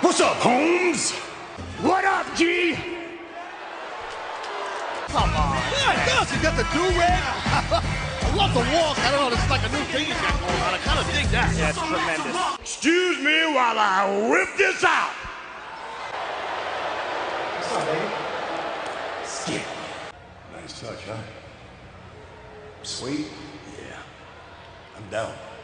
What's up, Holmes? What up, G? Come on. Yeah, it does. You got the do-rag. I love the walk. I don't know. This is like a new thing he's got going on. I kind of dig that. Yeah, it's tremendous. Excuse me while I whip this out. What's up, baby? Skip. Nice touch, huh? Sweet. Yeah. I'm down.